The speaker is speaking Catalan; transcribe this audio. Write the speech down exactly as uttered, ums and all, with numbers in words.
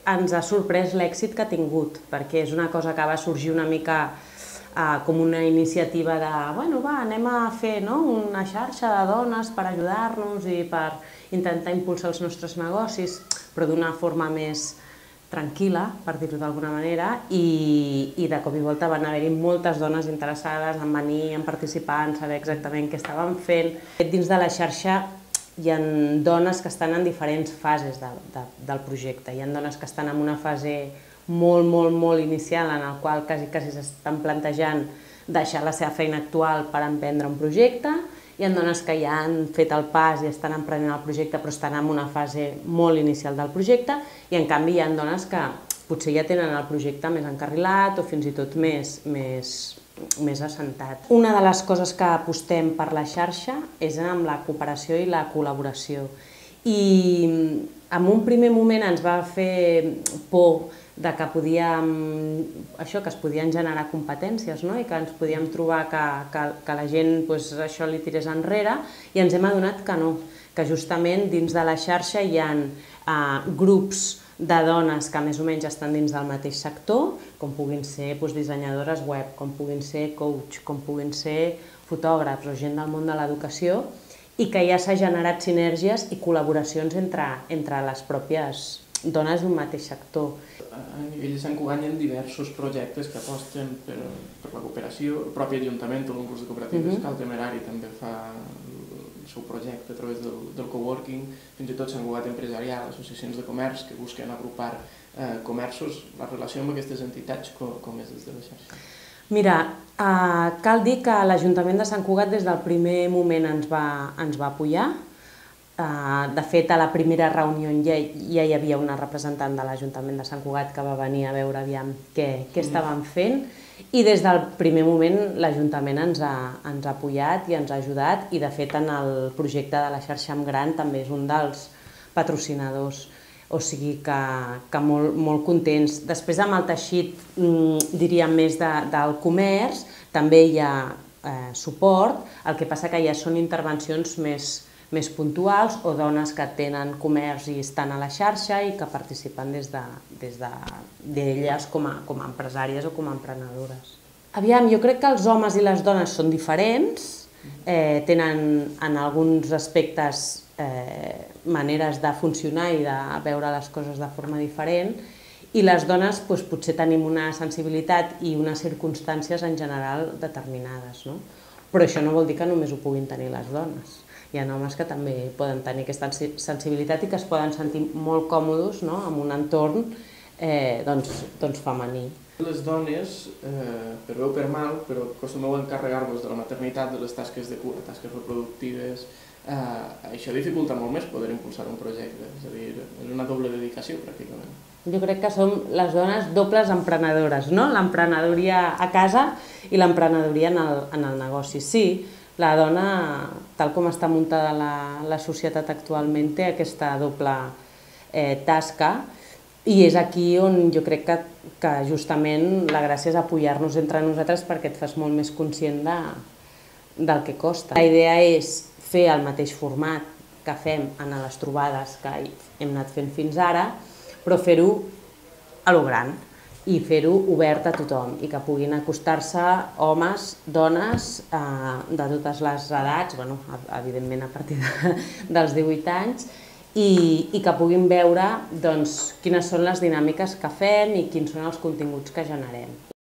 ens ha sorprès l'èxit que ha tingut, perquè és una cosa que va sorgir una mica eh, com una iniciativa de, bueno, va, anem a fer no, una xarxa de dones per ajudar-nos i per intentar impulsar els nostres negocis, però d'una forma més tranquil·la, per dir-ho d'alguna manera, i, i de cop i volta van haver-hi moltes dones interessades en venir, en participar, en saber exactament què estaven fent. Dins de la xarxa hi ha dones que estan en diferents fases de, de, del projecte. Hi ha dones que estan en una fase molt, molt, molt inicial, en la qual quasi, quasi s'estan plantejant deixar la seva feina actual per emprendre un projecte. Hi ha dones que ja han fet el pas i estan emprenent el projecte, però estan en una fase molt inicial del projecte, i en canvi hi ha dones que potser ja tenen el projecte més encarrilat o fins i tot més, més, més assentat. Una de les coses que apostem per la xarxa és amb la cooperació i la col·laboració. I en un primer moment ens va fer por de que podíem, això, que es podien generar competències, no? I que ens podíem trobar que, que, que la gent pues, això li tirés enrere, i ens hem adonat que no, que justament dins de la xarxa hi ha eh, grups de dones que més o menys estan dins del mateix sector, com puguin ser doncs, dissenyadores web, com puguin ser coach, com puguin ser fotògrafs o gent del món de l'educació, i que ja s'ha generat sinergies i col·laboracions entre, entre les pròpies dones d'un mateix sector. A nivell de Sant Cugat hi ha diversos projectes que aposten per, per la cooperació. El propi Ajuntament, el concurs de cooperatives, uh-huh. Cal Temerari també fa el seu projecte a través del, del coworking, fins i tot Sant Cugat Empresarial, associacions de comerç que busquen agrupar eh, comerços. La relació amb aquestes entitats com, com és des de la xarxa? Mira, eh, cal dir que l'Ajuntament de Sant Cugat des del primer moment ens va, ens va apoyar. De fet, a la primera reunió ja, ja hi havia una representant de l'Ajuntament de Sant Cugat que va venir a veure aviam què, què estaven fent, i des del primer moment l'Ajuntament ens ha, ens ha apoyat i ens ha ajudat, i de fet en el projecte de la xarxa Amb Gran també és un dels patrocinadors, o sigui que, que molt, molt contents. Després amb el teixit, diríem més de, del comerç, també hi ha eh, suport, el que passa que ja són intervencions més més puntuals o dones que tenen comerç i estan a la xarxa i que participen des d'elles de, com, a, com a empresàries o com a emprenedores. Aviam, jo crec que els homes i les dones són diferents, eh, tenen en alguns aspectes eh, maneres de funcionar i de veure les coses de forma diferent, i les dones doncs, potser tenim una sensibilitat i unes circumstàncies en general determinades, no? Però això no vol dir que només ho puguin tenir les dones. Hi ha homes que també poden tenir aquesta sensibilitat i que es poden sentir molt còmodes, no? En un entorn eh, doncs, doncs femení. Les dones, eh, per bé o per mal, però acostumeu a encarregar-vos de la maternitat, de les tasques de cura, tasques reproductives, eh, això dificulta molt més poder impulsar un projecte, és a dir, és una doble dedicació pràcticament. Jo crec que som les dones dobles emprenedores, no? L'emprenedoria a casa i l'emprenedoria en, el, en el negoci. Sí, la dona, tal com està muntada la, la societat actualment, té aquesta doble eh, tasca, i és aquí on jo crec que, que justament la gràcia és apoyar-nos entre nosaltres perquè et fas molt més conscient de, del que costa. La idea és fer el mateix format que fem en les trobades que hem anat fent fins ara, però fer-ho a lo gran i fer-ho obert a tothom i que puguin acostar-se homes, dones eh, de totes les edats, bueno, evidentment a partir de, dels divuit anys, i, i que puguin veure doncs, quines són les dinàmiques que fem i quins són els continguts que generem.